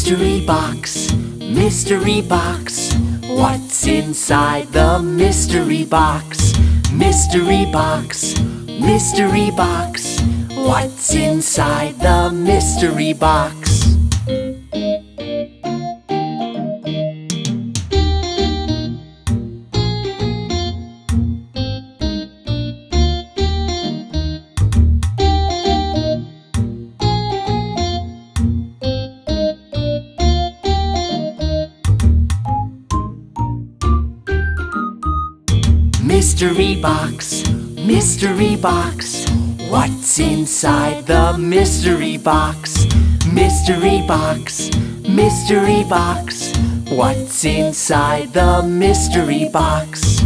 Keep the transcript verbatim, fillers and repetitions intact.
Mystery box, mystery box. What's inside the mystery box? Mystery box, mystery box. What's inside the mystery box? Mystery box, mystery box. What's inside the mystery box? Mystery box, mystery box. What's inside the mystery box?